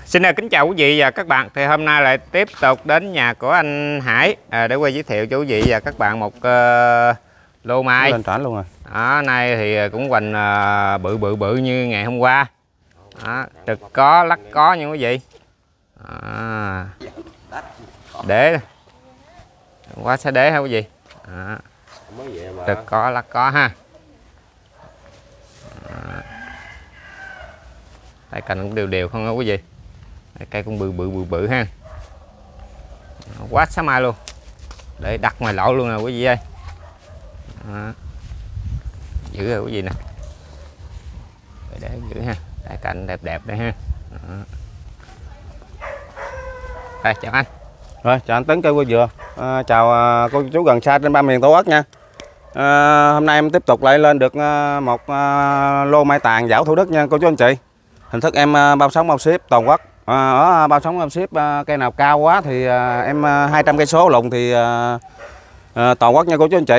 Xin kính chào quý vị và các bạn. Thì hôm nay lại tiếp tục đến nhà của anh Hải để quay giới thiệu cho quý vị và các bạn một lô mai lên trển luôn rồi. Đó, nay thì cũng hoành bự như ngày hôm qua. Đó, trực có lắc có nha quý vị. Để quá sẽ để hả quý vị. Đó, trực có lắc có ha. Đây cành cũng đều không hả quý vị. Cây cũng bự ha. Quá xá mai luôn. Để đặt ngoài lộ luôn nè quý vị ơi. Đó. Giữ rồi quý vị nè. Để giữ ha. Đây cành đẹp đây ha. Đó. Đây chào anh. Rồi chào anh Tấn cây quê dừa. Chào cô chú gần xa trên ba miền Tổ quốc nha. Hôm nay em tiếp tục lại lên được một lô mai tàn Giảo Thủ Đức nha cô chú anh chị. Hình thức em bao sống bao ship toàn quốc. Ở bao sống bao ship cây nào cao quá thì em 200 cây số lùng thì toàn quốc nha cô chú anh chị.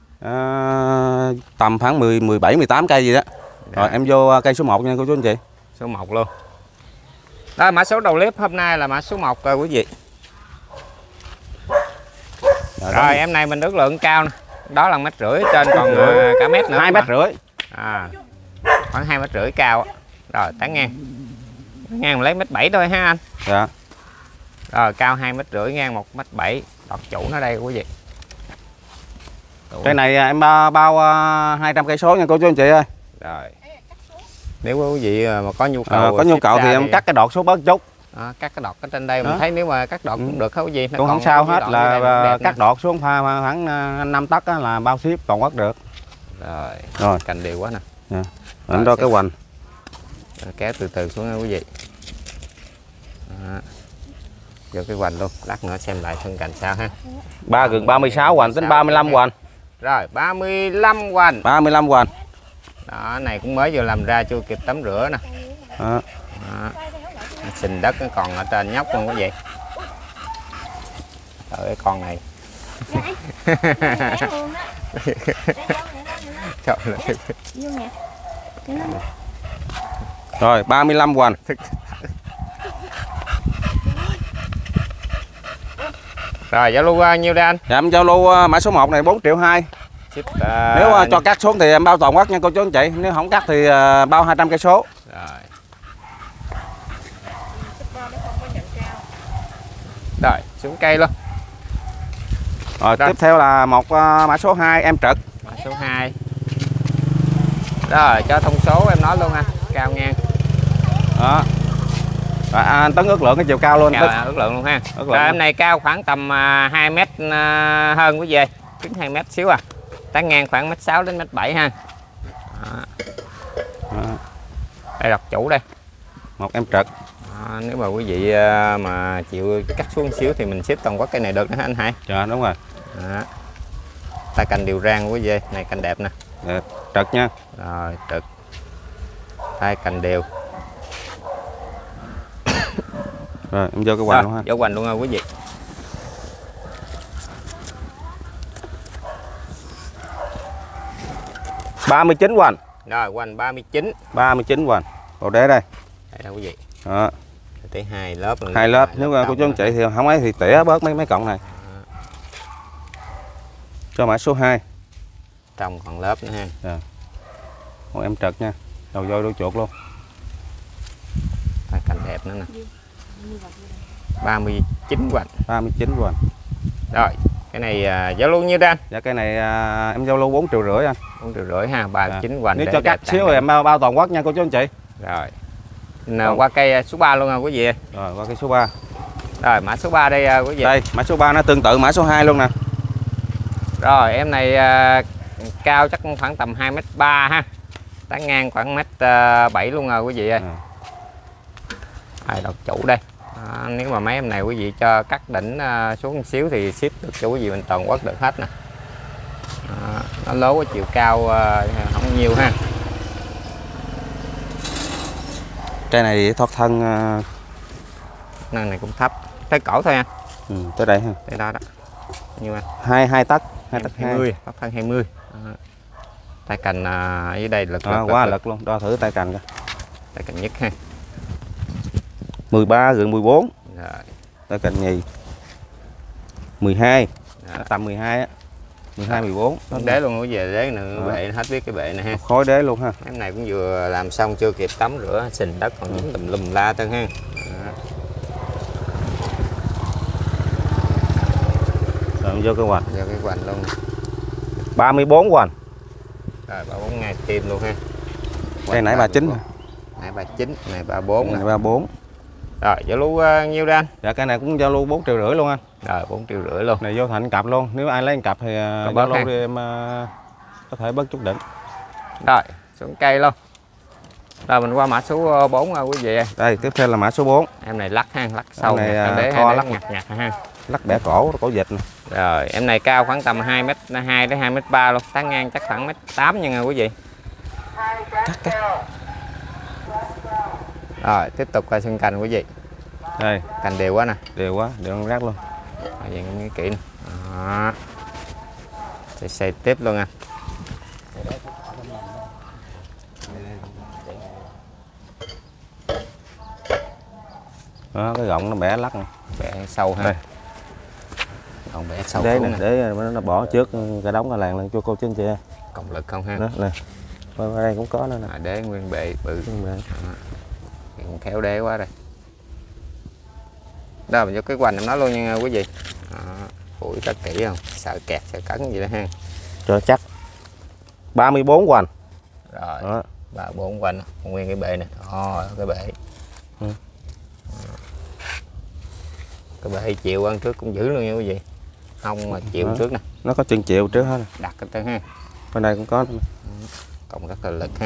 Tầm khoảng 17 18 cây gì đó. Rồi em vô cây số 1 nha cô chú anh chị. Số 1 luôn. Đó mã số đầu clip hôm nay là mã số 1 rồi quý vị. Rồi em này mình ước lượng cao nè. Đó là 1,5 m, trên còn cả mét nữa. 2,5 m. Khoảng 2,5 m cao. Rồi tán ngang. Ngang mình lấy 1,7 m thôi ha anh. Dạ. Rồi cao 2,5 m, ngang 1,7 m. Đọt chủ nó đây quý vị. Cây này em bao 200 cây số nha cô chú anh chị ơi. Rồi. Nếu quý vị mà có nhu cầu thì em cắt cái đọt xuống bớt chút. Cắt cái đọt ở trên đây mình thấy nếu mà cắt đọt cũng được hết quý vị. Cũng không sao hết, là cắt đọt xuống khoảng 5 tấc là bao ship toàn quốc được. Rồi. Cành đều quá nè. Dạ. Anh đó cái hoành. Kéo từ từ xuống nha quý vị. Vô cái hoành luôn, lát nữa xem lại thân cành sao ha. Gần 36 hoành tính 35 hoành. Rồi 35 hoành. 35 hoành. Đó, này cũng mới vừa làm ra chưa kịp tắm rửa nè. Đó. Sình đất nó còn ở trên nhóc luôn quý vị. Trời ơi con này. Rồi 35 hoành. Rồi giao lưu bao nhiêu đây anh? Dạ em giao lưu mã số 1 này 4,2 triệu. Nếu cho cắt xuống thì em bao toàn quốc nha cô chú anh chị. Nếu không cắt thì bao 200 cây số. Rồi xuống cây luôn. Rồi tiếp theo là một mã số 2 em trực. Mã số 2. Rồi cho thông số em nói luôn anh, cao ngang. Đó. Rồi, anh Tấn ước lượng cái chiều cao luôn. Ước lượng luôn ha. Rồi em này cao khoảng tầm 2 m hơn quý vị. Kính 2 m xíu à. Tán ngang khoảng 1,6 đến 1,7 ha. Đây đọc chủ đây. Một em trực. Nếu mà quý vị mà chịu cắt xuống xíu thì mình ship toàn quốc cây này được đó anh Hải. Dạ đúng rồi. Ta cành đều rang quý vị, này cành đẹp nè. Đẹp, trực nha. Rồi trực. Tay cành đều. Rồi em vô cái hoành luôn ha. Vô hoành luôn nha quý vị. $39 hoành. Rồi hoành 39. 39 hoành. Bộ đế đây. Đây nè quý vị. Đó. Tới 2 lớp. 2 lớp, nếu mà cô chú anh chị thì không ấy thì tỉa bớt mấy cọng này. Cho mã số 2. Trong còn lớp nữa ha. Dạ. Một em trực nha. Đầu voi đuôi chuột luôn. Cành đẹp nữa nè. 39 hoành. 39 hoành. Rồi, cái này giao lưu nhiêu đây anh? Dạ cái này em giao lưu 4,5 triệu anh. 4,5 triệu ha, 39 hoành. Nếu cho cắt xíu thì em bao toàn quốc nha cô chú anh chị. Rồi. Qua cây số 3 luôn nha quý vị. Rồi qua cây số 3. Rồi mã số 3 đây quý vị. Đây, mã số 3 nó tương tự mã số 2 luôn nè. Rồi, em này cao chắc khoảng tầm 2,3 m ha. Tán ngang khoảng 1,7 m luôn rồi quý vị ơi. Đọt chủ đây. Nếu mà mấy em này quý vị cho cắt đỉnh xuống một xíu thì ship được cho quý vị bên toàn quốc được hết nè. Nó lố có chiều cao không nhiều ha. Cây này thì thoát thân Nâng này cũng thấp, tới cổ thôi anh. Tới đây ha. Tới đó đó. Nhiêu anh? 2 tấc, 2 tấc 20, thoát thân 20. Tay cành ở đây lực quá lực luôn, đo thử tay cành coi. Tay cành nhất ha. 13 gần 14. Rồi. Đây cành nhì 12. Đó. Tầm 12 á. 12 14. Nó Đế luôn nó về đế nữa Đó. bệ nó hết biết cái bệ này ha. Khối đế luôn ha. Cái này cũng vừa làm xong chưa kịp tắm rửa sình đất còn dính tùm lum la tân ha. Đó. Rồi vô cái hoành. Vô cái hoành luôn. 34 hoành. Rồi 34 ngày tim luôn ha. Đây nãy 39. Nãy 39, này 34 nè. Này 34. Rồi giao lưu nhiêu ra anh? Dạ cái này cũng giao lưu 4,5 triệu luôn anh. Rồi 4,5 triệu luôn. Này vô thành cặp luôn. Nếu ai lấy cặp thì giao lưu đi em có thể bớt chút đỉnh. Rồi xuống cây luôn. Rồi mình qua mã số 4 quý vị. Đây tiếp theo là mã số 4. Em này lắc ha, lắc sâu này đế to hai lắc đế nhặt nhặt ha. Lắc bẻ cổ vịt nè. Rồi em này cao khoảng tầm 2m2 đến 2m3 luôn, tán ngang chắc khoảng 1m8 nha quý vị. Rồi tiếp tục là sân cành quý vị. Đây, Cành đều quá nè. đều quá, đều ăn rác luôn. Rồi vậy cái kỹ nè. Đó. Xây tiếp luôn nha. Đó, cái gọng nó bẻ lắc nè. Bẻ sâu ha. Đây. Còn bẻ sâu Để xuống nè, nè. để nó bỏ trước cái đống cái làng lên cho cô chú anh chị. Cộng lực không ha. Đó, nè. Ở đây cũng có nữa nè. Đế nguyên bệ bự. Đó. Còn khéo đế quá rồi. Đó mình vô cái hoành em nói luôn nha quý vị. Đó. Ủi rất kỹ không? Sợ kẹt sợ cấn gì đó ha. Cho chắc. 34 hoành. Rồi. Đó. 34 quanh nguyên cái bệ nè. Đó, cái bệ. Ừ. Cái bệ chịu ăn trước cũng giữ luôn nha quý vị. Không mà chịu Đó. trước nè. Nó có chân chịu trước hết. Đặt cái tên ha. Bên đây cũng có. Cộng rất là lực ha.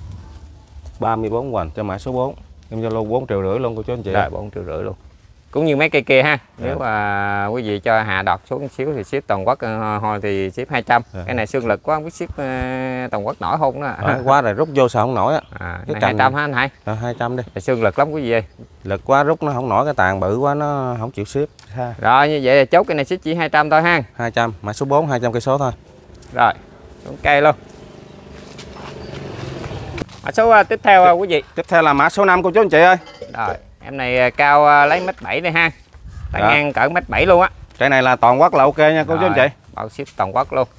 34 hoành cho mã số 4. Em giao lưu 4,5 triệu luôn cô chú anh chị. Rồi 4,5 triệu luôn. Cũng như mấy cây kia ha. Nếu mà quý vị cho hạ đọt xuống xíu thì ship toàn quốc hồi thì ship 200. Cái này xương lực quá không biết ship toàn quốc nổi không đó. Quá rồi rút vô sao không nổi á. Cái này 200 ha anh Hải. 200 đi. Xương lực lắm quý vị ơi. Lực quá rút nó không nổi, cái tàn bự quá nó không chịu ship. Rồi như vậy là chốt cái này ship chỉ 200 thôi ha. 200, mã số 4 200 cây số thôi. Rồi, xuống cây luôn. Mã số tiếp theo quý vị. Tiếp theo là mã số 5 cô chú anh chị ơi. Rồi, em này cao lấy 1m7 đây ha. Tán ngang cỡ 1m7 luôn á. Cái này là toàn quốc là ok nha cô chú anh chị. Bao ship toàn quốc luôn.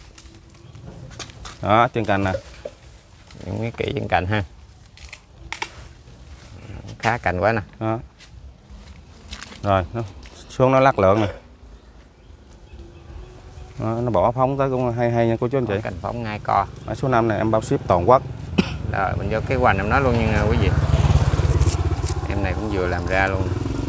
Đó, chân cành nè. Những cái kỹ chân cành ha. Khá cành quá nè. Đó. Rồi, xuống nó lắc lượng nè. Đó, nó bỏ phóng tới cũng hay hay nha cô chú anh chị. Cành phóng ngay co. Mã số 5 này em bao ship toàn quốc. Rồi, mình vô cái hoành em nói luôn nha quý vị. Em này cũng vừa làm ra luôn.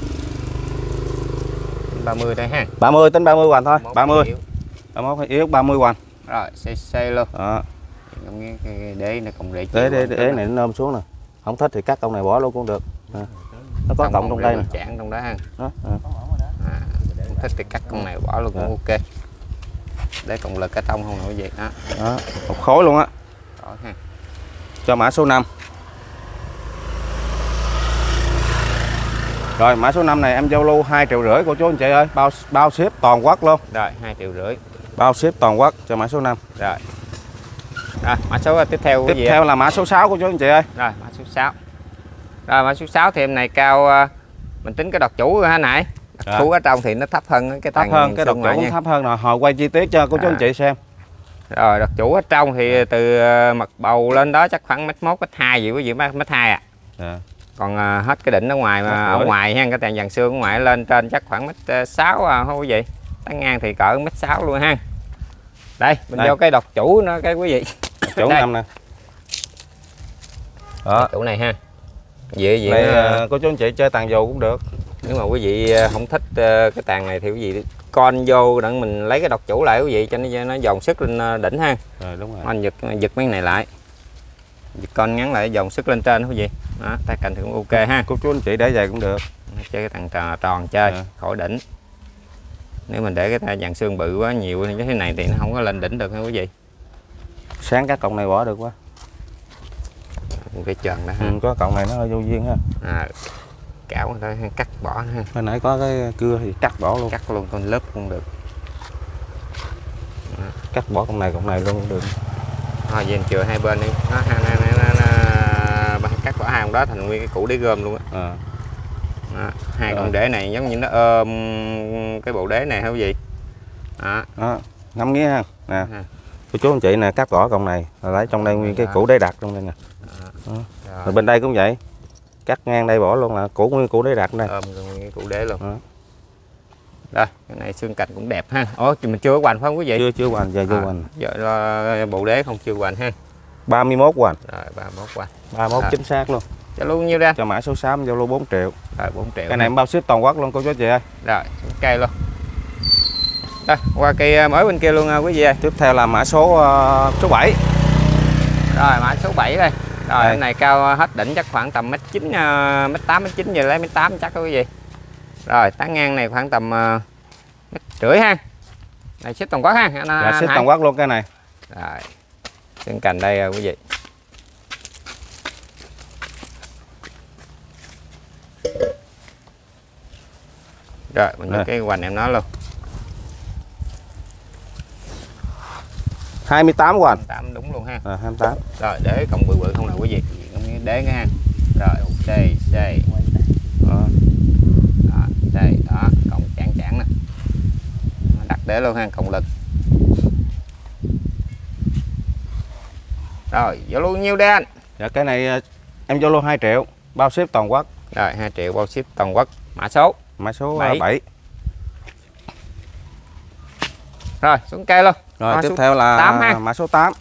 30 đây ha. 30 tính 30 hoành thôi, 30. Yếu. 31 yếu 30 hoành. Rồi, xây luôn. Đó. Cái đế này cộng Đế này nó nôm xuống nè. Không thích thì cắt công này bỏ luôn cũng được. À. Nó có cộng trong đây nè. Chản trong đó ha. Đó. Không thích thì cắt con này bỏ luôn cũng ok. Để cộng lực cái tông không nổi gì đó. Đó, một khối luôn á. Đó ha. Cho mã số 5. Rồi mã số 5 này em giao lưu 2,5 triệu cô chú anh chị ơi, bao ship toàn quốc luôn. Rồi 2,5 triệu. Bao ship toàn quốc cho mã số 5. Rồi. Rồi mã số tiếp theo Tiếp theo là mã số 6 cô chú anh chị ơi. Rồi mã số 6. Rồi mã số 6 thì em này cao mình tính cái đọt chủ rồi hả nãy. Đọt chủ ở trong thì nó thấp hơn cái thấp hơn cái đọt chủ cũng thấp hơn rồi, hồi quay chi tiết cho cô chú anh chị xem. Rồi đọt chủ ở trong thì từ mặt bầu lên đó chắc khoảng 1m1 1m2 gì quý vị, 1m2 à. Còn hết cái đỉnh ở ngoài mà ở ngoài ha, cái tàn dàn xương ở ngoài lên trên chắc khoảng 1m6 à không quý vị. Tán ngang thì cỡ 1m6 luôn ha. Đây, mình vô cái đọt chủ nó cái quý vị. Chủ 5 nè. Đó, chủ này ha. Vậy cô chú anh chị chơi tàn dù cũng được. Nếu mà quý vị không thích cái tàn này thì quý vị con vô đặng mình lấy cái đọt chủ lại quý vị cho nó dồn sức lên đỉnh ha. Rồi đúng rồi. Anh giật mấy này lại. Giật con ngắn lại dồn sức lên trên quý vị. Đó, tay cành thì cũng ok ha. Cô chú anh chị để vậy cũng được. Chơi cái tàn tròn chơi khỏi đỉnh. Nếu mình để cái tay dàn xương bự quá nhiều như thế này thì nó không có lên đỉnh được ha quý vị. Sáng các cọng này bỏ được quá. Cái tròn đó ha. Có cọng này nó hơi vô duyên ha. Cạo thôi cắt bỏ ha. Hồi nãy có cái cưa thì cắt bỏ luôn. Cắt luôn con lớp cũng được. Cắt bỏ cọng này luôn cũng được. Thôi về chừa hai bên đi. Nó cắt bỏ hàng đó thành nguyên cái củ để gom luôn á. Đó, hai con đế này giống như nó ôm cái bộ đế này hay gì đó. Đó, ngắm nghía ha nè. Cô chú anh chị nè, cắt vỏ con này lấy trong đây nguyên cái củ đế đặt trong đây nè. Rồi bên đây cũng vậy, cắt ngang đây bỏ luôn là nguyên củ đế đặt đây, ôm nguyên cái củ đế luôn. Đây cái này xương cạnh cũng đẹp ha. Ủa mình chưa có hoành phải không quý vị? chưa hoành, giờ chưa hoành. Giờ bộ đế không chưa hoành ha. 31 hoành. Rồi 31 hoành. 31 chính xác luôn. Cho luôn nhiêu ra? Cho mã số 6 Zalo 4 triệu. Rồi 4 triệu. Cái này em bao ship toàn quốc luôn cô chú chị ơi. Rồi cây luôn. Đây, qua cây mới bên kia luôn quý vị ơi. Tiếp theo là mã số 7. Rồi mã số 7 đây. Rồi em này cao hết đỉnh chắc khoảng tầm mét 9, mét 8, mét 9 giờ lấy mét 8 chắc đó quý vị. Rồi tán ngang này khoảng tầm mét rưỡi ha. Này ship toàn quốc ha. Dạ ship toàn quốc luôn cái này. Rồi. Xương cành đây quý vị. Rồi mình cho cái hoành em nói luôn. 28 hoành. 28 đúng luôn ha. 28. Rồi để cọng bự bự không nào quý vị. Đế cái ha. Rồi ok, đây. Đó, đây đó, cọng chản nè. Đặt đế luôn ha, cộng lực. Rồi, vô luôn nhiêu đây anh? Dạ cái này em vô luôn 2 triệu, bao ship toàn quốc. Rồi 2 triệu bao ship toàn quốc. Mã số? Mã số 7. Rồi, xuống cây luôn. Rồi tiếp theo là 8 mã số 8.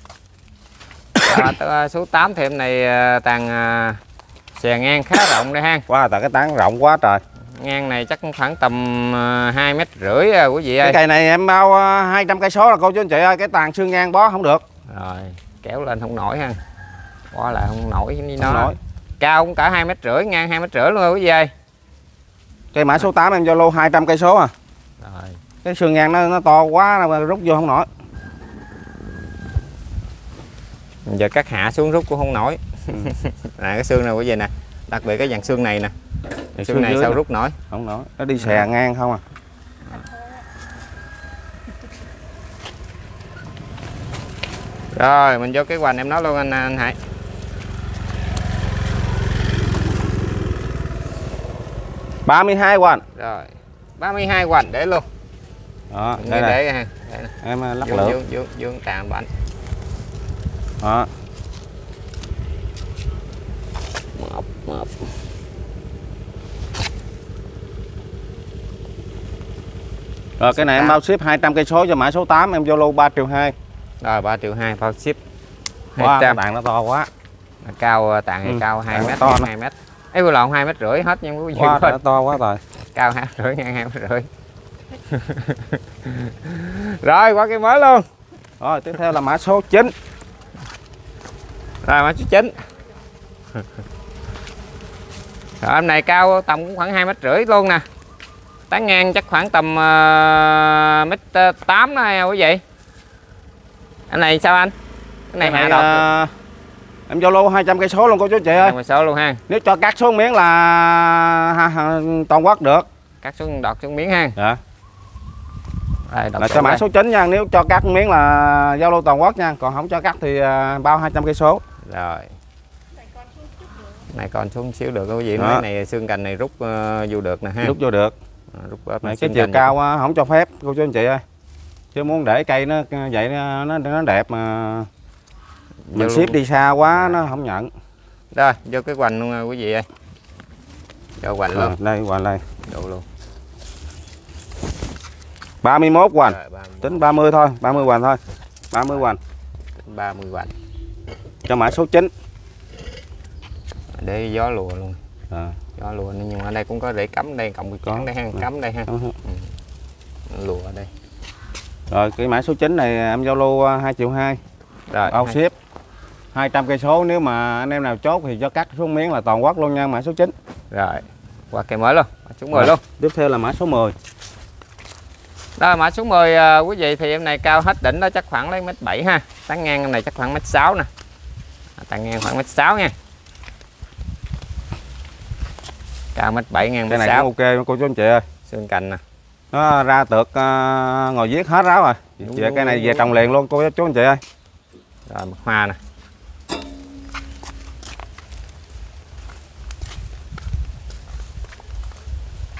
Số 8 thì em này tàn xè ngang khá rộng đây ha. Wow, tại cái tán rộng quá trời. Ngang này chắc khoảng tầm 2,5 mét quý vị ơi. Cái cây này em bao 200 cây số là cô chú anh chị ơi, cái tàn xương ngang bó không được. Rồi, kéo lên không nổi ha. Bó lại không nổi như nó. Nổi. Cao cũng cả 2,5 mét, ngang 2,5 mét luôn rồi quý vị ơi. Cây mã số 8 em vô lô 200 cây số à. Rồi. Cái xương ngang nó to quá rút vô không nổi. Giờ cắt hạ xuống rút cũng không nổi. Nè cái xương này quý vị nè, đặc biệt cái dàn xương này nè. Xương này sao rút nổi? Không nổi, nó đi xè ngang không à. Rồi mình vô cái hoành em nói luôn anh Hải. – 32 hoành. Rồi 32 hoành để luôn. Đó, đây này. Để ha. Em lắc lượt. Dương tàn bánh. Đó. Một. Rồi cái này em bao ship 200 cây số cho mã số 8 em vô lô 3 triệu 2. Rồi 3 triệu 2 bao ship. Wow, tàn nó to quá. Cao tàn này cao 2 mét, to 2 mét. Ấy vừa lộn 2,5 mét hết nha quý vị. Nó to quá rồi. Cao 2,5 mét, ngang 2,5 mét. Rồi qua cây mới luôn. Rồi tiếp theo là mã số 9. Rồi mã số 9. Rồi em này cao tầm cũng khoảng 2,5 mét luôn nè. Tán ngang chắc khoảng tầm mét 8 đó quý vị. Anh này sao anh? Cái này hạ đọt. Em vô lô 200 cây số luôn cô chú chị ơi. 200 số luôn ha. Nếu cho cắt xuống miếng là toàn quốc được. Cắt xuống đọt xuống miếng ha. Dạ. Rồi, là cho mã số 9 nha, nếu cho cắt miếng là giao lô toàn quốc nha, còn không cho cắt thì bao 200 cây số. Rồi. Này còn xuống xíu được quý vị, mấy này xương cành này rút vô được nè ha. Rút vô được. Rút này cái chiều cao không cho phép cô chú anh chị ơi. Chứ muốn để cây nó vậy nó đẹp mà mình ship đi xa quá nó không nhận. Rồi, vô cái hoành luôn quý vị ơi. Vô hoành luôn. Đây hoành đây. Vô luôn. 31 hoành. Tính 30 thôi, 30 hoành thôi. 30 hoành. 30 hoành. Cho mã số 9. Để gió lùa luôn. Gió lùa nhưng mà ở đây cũng có để cắm đây, cộng cản đây ha, cắm đây ha. Lùa ở đây. Rồi cái mã số 9 này em giao lô 2 triệu 2. Rồi, bao ship 200 cây số, nếu mà anh em nào chốt thì cho cắt xuống miếng là toàn quốc luôn nha, mã số 9. Rồi, qua cây mới luôn, số 10 luôn. Tiếp theo là mã số 10. Đó mã số 10 quý vị thì em này cao hết đỉnh đó chắc khoảng lấy 1,7 m ha. Tán ngang em này chắc khoảng 1,6 m nè. Tán ngang khoảng 1,6 m nha. Cao 1,7 ngang 1,6 m. Cái này cũng ok cô chú anh chị ơi. Xương cành nè. Nó ra tược ngồi viết hết ráo rồi. Về cái này về trồng liền luôn cô chú anh chị ơi. Rồi mật hoa nè.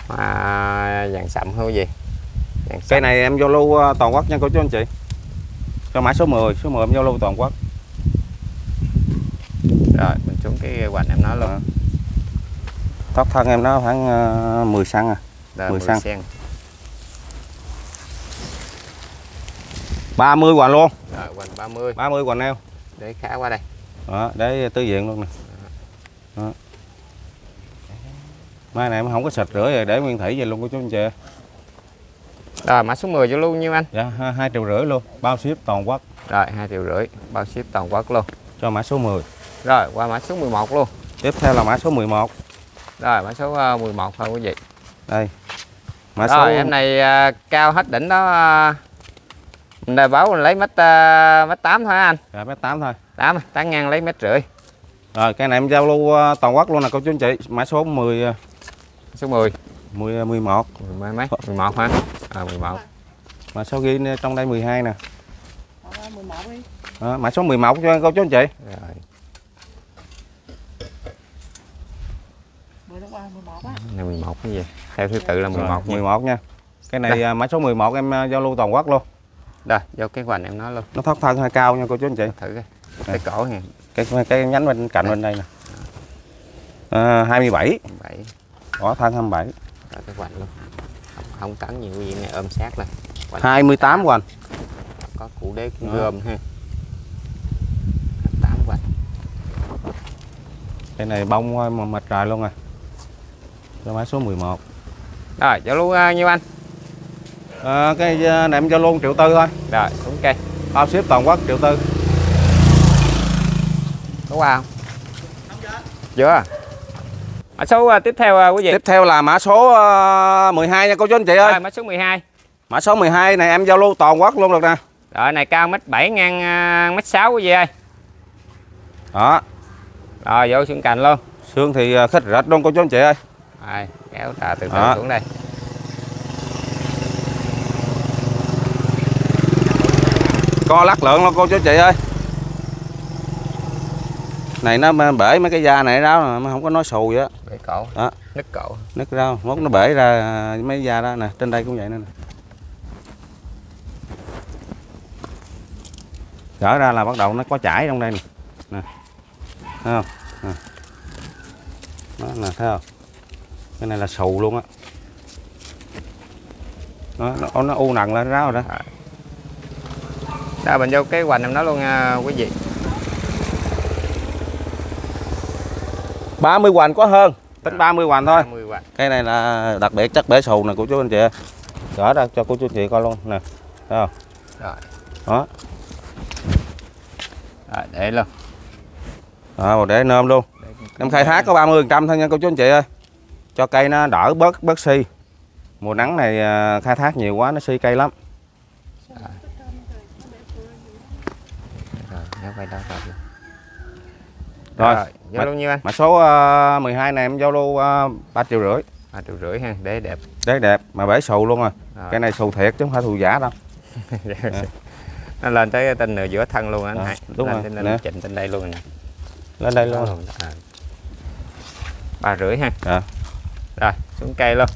Hoa vàng sậm không gì. Cây này em giao lưu toàn quốc nha cô chú anh chị. Cho mã số 10, số 10 em giao lưu toàn quốc. Rồi mình xuống cái hoành em nói luôn. Tóc thân em nó khoảng 10 cm à. Rồi, 10 10 cm. cm. 30 hoành luôn. Rồi hoành 30. 30 hoành neo. Để khá qua đây. Đó, để tứ diện luôn nè. Đó. Mai này em không có sạch rưỡi rồi, để nguyên thủy vậy luôn cô chú anh chị. Rồi mã số 10 cho luôn nhiêu anh? Dạ 2,5 triệu luôn, bao ship toàn quốc. Rồi 2,5 triệu, bao ship toàn quốc luôn. Cho mã số 10. Rồi qua mã số 11 luôn. Tiếp theo là mã số 11. Rồi mã số 11 thôi quý vị. Đây. Mã Rồi số em này cao hết đỉnh đó. Mình đã báo mình lấy mét 8 thôi anh. Dạ mét 8 thôi. 8 ngàn lấy 1,5 mét. Rồi cái này em giao lưu toàn quốc luôn nè cô chú anh chị. Mã số 10. Số 10. 11. 10 mấy? 11 hả? 11. Mã số ghi trong đây 12 nè. 11 đi. Đó, mã số 11 cho cô chú anh chị. Rồi. 10 tháng 3 11 á. Này 11 cái gì? Theo thứ tự là 11 Rồi, nha. 11 nha. Cái này mã số 11 em giao lưu toàn quốc luôn. Rồi, vô cái hoành em nói luôn. Nó thoát thân hơi cao nha cô chú anh chị. Thử cái cổ nha. Cái nhánh bên cạnh bên đây nè. 27. 7. Có thân 27. Rồi cái hoành luôn. Không cắn nhiều gì này ôm sát lên. 28 hoành. Có củ đế cũng gom ha. 8 hoành. Cái này bông mà mệt trời luôn rồi. Cho mã số 11. Rồi, giao lưu nhiêu anh? Cái này em giao luôn 1,4 triệu thôi. Rồi, xuống cây. Bao ship toàn quốc 1,4 triệu. Có qua không? Chưa. Mã số tiếp theo quý vị. Tiếp theo là mã số 12 nha cô chú anh chị ơi. Rồi, mã số 12. Mã số 12 này em giao lưu toàn quốc luôn được nè. Rồi này cao 1,7 m ngang 1,6 m quý vị ơi. Đó. Rồi vô xương cành luôn. Xương thì khích rệt luôn cô chú anh chị ơi. Rồi, kéo trà từ từ Đó. xuống đây. Co lắc lượng luôn cô chú anh chị ơi. Này nó bể mấy cái da này đó mà không có nói xù vậy á. Bể cổ. Đó. Nứt cổ. Nứt ra, mốt nó bể ra mấy da đó nè, trên đây cũng vậy nè. Gỡ ra là bắt đầu nó có chảy trong đây nè. Nè. Thấy không? Nè. Đó nè, thấy không? Cái này là xù luôn á. Nó u nằng lên ráo rồi đó. Đó mình vô cái hoành em nói luôn nha quý vị. 30 hoành có hơn, tính 30 hoành thôi. 30 hoành. Cái này là đặc biệt chắc bể xù nè của chú anh chị. Gỡ ra cho cô chú anh chị coi luôn nè. Thấy không? Rồi. Đó. Rồi, để luôn. Rồi để nôm luôn. Em khai thác có 30% thôi nha cô chú anh chị ơi. Cho cây nó đỡ bớt si. Mùa nắng này khai thác nhiều quá nó si cây lắm. Rồi, nó quay đó rồi. Rồi, giao lưu nhiêu anh? mã số 12 này em giao lưu 3,5 triệu. 3,5 triệu ha, để đẹp. Đấy đẹp mà bể xù luôn rồi. Rồi. Cái này xù thiệt chứ không phải xù giả đâu. Nó lên tới tên nửa giữa thân luôn anh Hải. Đúng lên rồi. Lên Nè. chỉnh tên đây luôn nè. Lên đây luôn. 3,5 ha. Dạ. Rồi, xuống cây luôn.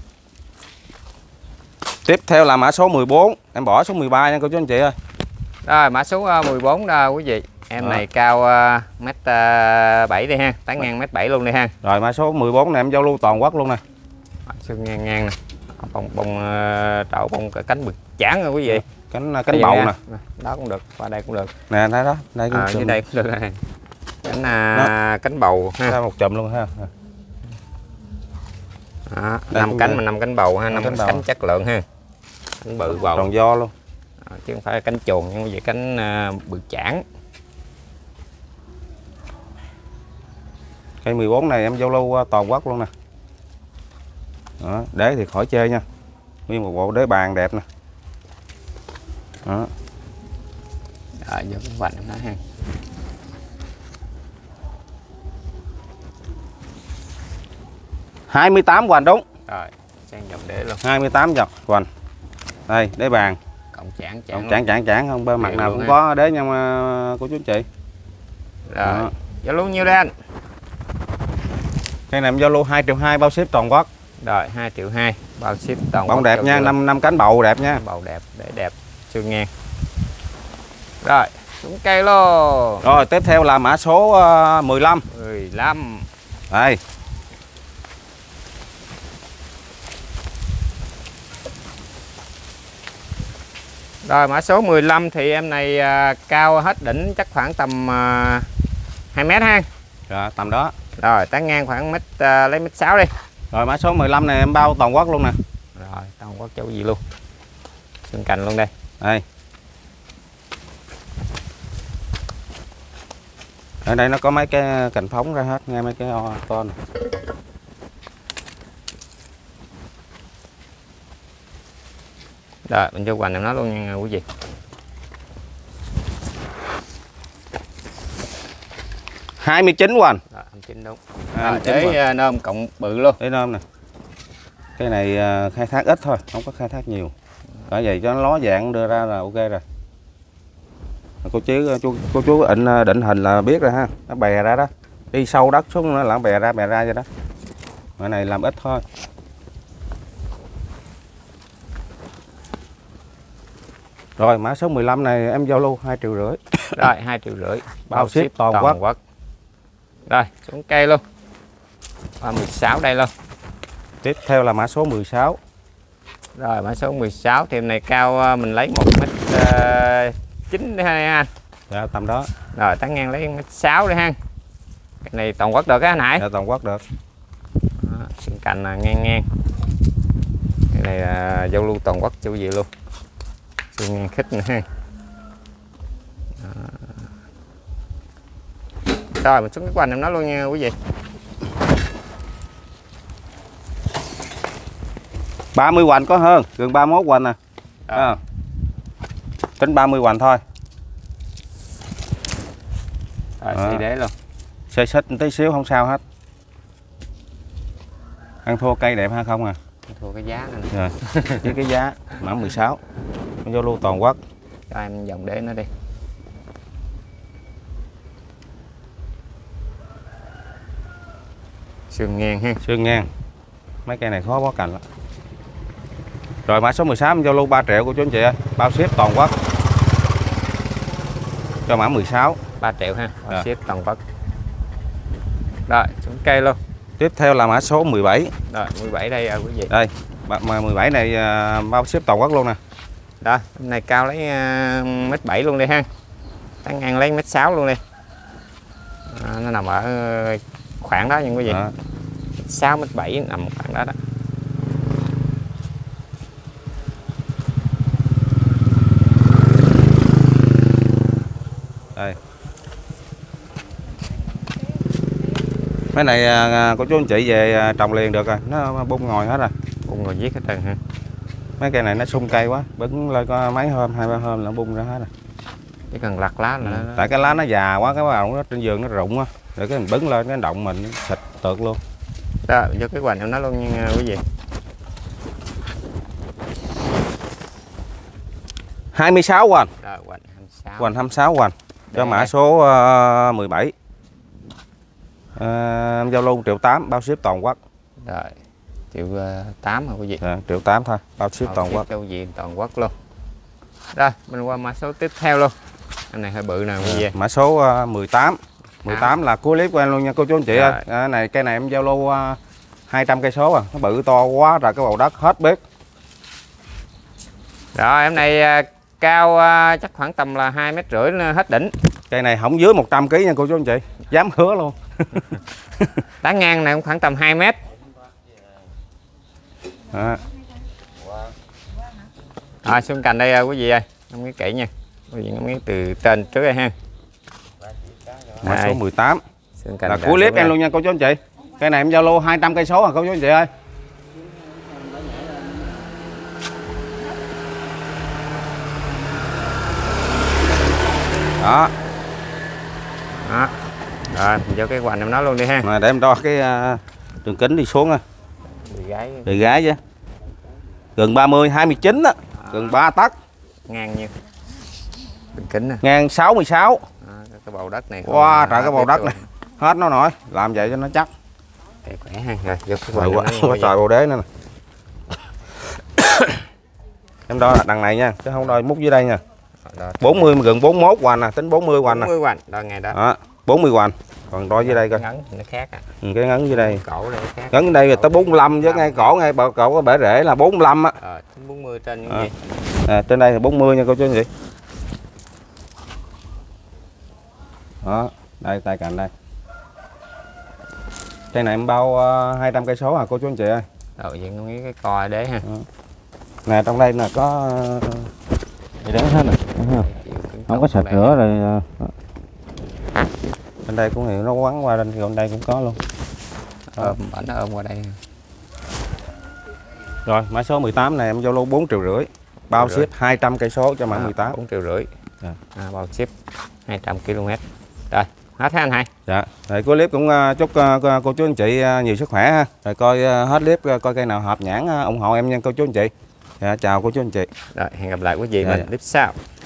Tiếp theo là mã số 14, em bỏ số 13 nha cô chú anh chị ơi. Rồi, mã số 14 đó quý vị. Em này cao 1,7 m đi ha, tán ngang 1,7 m luôn đi ha. Rồi mã số 14 này em giao lưu toàn quốc luôn nè. Xương ngang ngang nè. Bông trậu bông cả cánh bực chán rồi quý vị. Cánh bầu nè. Đó cũng được, qua đây cũng được. Nè thấy đó, đây cũng Dưới đây cũng được nè. Cánh bầu ha. ra một chùm luôn ha. Đó, 5 cánh mà 5 cánh bầu ha, 5 cánh bầu. cánh chất lượng ha. Cánh bự bầu. Tròn do luôn. Chứ không phải cánh chuồn nhưng mà cánh bự chản. Cây 14 này em giao lưu toàn quốc luôn nè. Đó, đế thì khỏi chê nha. Nguyên một bộ đế bàn đẹp nè. Đó. Rồi vô cái hoành em nói ha. Hai 28 hoành đúng. Rồi, sang dòng đế luôn. 28 dọc hoành. Đây, đế bàn. Cộng chản Chản không bên mặt Đều nào luôn cũng ha. có đế nha cô chú anh chị. Rồi, Đó. giao lưu nhiêu đây anh? Cây này em giao lưu 2,2 triệu bao ship toàn quốc. Rồi 2,2 triệu, bao ship toàn Bông quốc đẹp cho nha, vừa. 5 cánh bầu đẹp nha. Bầu đẹp để đẹp xương ngang. Rồi xuống cây luôn. Rồi tiếp theo là mã số 15. 15. Đây. Rồi mã số 15 thì em này cao hết đỉnh chắc khoảng tầm 2 mét ha. Rồi tầm đó. Rồi tán ngang khoảng mét, lấy mét 6 đi. Rồi mã số 15 này em bao toàn quốc luôn nè. Rồi toàn quốc châu gì luôn. Xương cành luôn đây. Đây. Ở đây nó có mấy cái cành phóng ra hết nghe, mấy cái to này. Rồi mình cho hoành em nó luôn nha quý vị. Hai 29 hoành. Rồi 29 đúng. 29 Rồi hoành. để nôm cộng bự luôn. Để nôm nè. Cái này khai thác ít thôi, không có khai thác nhiều. Bởi vậy cho nó ló dạng đưa ra là ok rồi. Cô chú định hình là biết rồi ha, nó bè ra đó, đi sâu đất xuống nó là bè ra vậy đó. Cái này làm ít thôi. Rồi mã số 15 này em giao lưu 2,5 triệu. Rồi 2,5 triệu, bao ship toàn quốc. Rồi xuống cây luôn. 16 đây luôn. Tiếp theo là mã số 16. Rồi mã số 16 thì em này cao mình lấy 1,9 m ha anh. Dạ tầm đó. Rồi tán ngang lấy 1,6 m đi ha. Cái này toàn quốc được á anh Hải. Dạ toàn quốc được. Xương cành là ngang. Cái này là giao lưu toàn quốc châu gì luôn. Xương ngang khít nữa ha. Rồi mình xuống cái hoành em nói luôn nha quý vị. 30 hoành có hơn, gần 31 hoành nè. Tính 30 hoành thôi. Rồi xì đế luôn. Xê xích tí xíu không sao hết. Ăn thua cây đẹp ha không à. Thua cái giá này. Rồi. Với cái giá mã 16. Giao lưu toàn quốc. Cho em dòng đế nó đi. Xương ngang ha. Xương ngang. Mấy cây này khó bó cành lắm. Rồi mã số 16 em giao lưu 3 triệu của chú anh chị ơi, bao ship toàn quốc. Cho mã 16 3 triệu ha, ship toàn quốc. Rồi xuống cây luôn. Tiếp theo là mã số 17. Rồi 17 đây quý vị. Đây, mà 17 này bao ship toàn quốc luôn nè. Đó, hôm nay cao lấy 1,7 m luôn đi ha. Tán ngang lấy 1,6 m luôn đi. Nó nằm ở khoảng đó nha quý vị. 6 1,7 m nằm khoảng đó đó. Đây. Mấy này cô chú anh chị về trồng liền được rồi, nó bung ngồi hết rồi. Bung ngồi viết hết trơn ha. Mấy cây này nó sung cây quá, bứng lên có mấy hôm, 2-3 hôm là nó bung ra hết rồi. Chỉ cần lặt lá là Tại cái lá nó già quá, cái vào nó trên giường nó rụng á, rồi cái mình bứng lên cái động mình xịt tược luôn. Đó, vô cái hoành em nói luôn nha quý vị. 26 hoành. Rồi hoành 26. Hoành 26 hoành. Cho mã số 17. Giao lưu 1,8 triệu, bao ship toàn quốc. Rồi 1,8 triệu hả quý vị? Dạ, 1,8 triệu thôi, bao ship toàn quốc. Châu gì toàn quốc luôn. Rồi mình qua mã số tiếp theo luôn. Em này hơi bự nè quý vị. Mã số 18. 18 là cuối clip của em luôn nha cô chú anh chị ơi. Này cây này em giao lưu 200 cây số à, nó bự to quá rồi, cái bầu đất hết bếp. Rồi em này cao chắc khoảng tầm là 2,5 m hết đỉnh. Cây này không dưới 100 kg nha cô chú anh chị, dám hứa luôn. Tán ngang này cũng khoảng tầm 2 m. Rồi xương cành đây quý vị ơi, ngắm cái kỹ nha. Quý vị ngắm cái từ trên trước đây ha. Mã số 18 xương cành là cuối clip em luôn nha cô chú anh chị. Cây này em giao lưu 200 cây số à cô chú anh chị ơi. Đó. Đó. Rồi mình vô cái hoành em nói luôn đi ha. Mà để em đo cái đường kính đi xuống á. Bề gái chứ. Gần 30, 29 á, gần 3 tấc. Ngang nhiêu? Đường kính nè. Ngang 66. Cái bầu đất này. Wow, trời cái bầu đất này. Hết nó nổi, làm vậy cho nó chắc. Cây khỏe ha. Rồi vô cái Rồi quần quá, nó quá ngồi trời bồ đế nữa nè. Em đo là đằng này nha, chứ không đo múc dưới đây nha. 40 gần 41 hoành nè, tính 40 hoành nè. 40 hoành, đo ngày đó. Đó, 40 hoành. Còn đo dưới đây coi. Ngấn thì nó khác á. Cái ngấn dưới đây. Cổ đây nó khác. Ngấn đây là tới 45 với ngay cổ ngay bờ cổ có bể rễ là 45 á. Tính 40 trên những gì? Trên đây là 40 nha cô chú anh chị. Đó, đây tay cạnh đây. Cây này em bao 200 cây số à cô chú anh chị ơi. Rồi vậy có cái coi đế ha. Nè trong đây là có gì đấy hết nè. Không có sạch rửa rồi. Bên đây cũng thì nó quắn qua bên đây cũng có luôn. Bển nó ôm qua đây. Rồi mã số 18 này em giao lưu 4,5 triệu. Bao ship 200 cây số cho mã 18. 4,5 triệu. Dạ. Bao ship 200 km. Rồi, hết thế anh Hai. Dạ. Rồi cuối clip cũng chúc cô chú anh chị nhiều sức khỏe ha. Rồi coi hết clip coi cây nào hợp nhãn ủng hộ em nha cô chú anh chị. Dạ, chào cô chú anh chị. Rồi, hẹn gặp lại quý vị Dạ, mình dạ. clip sau.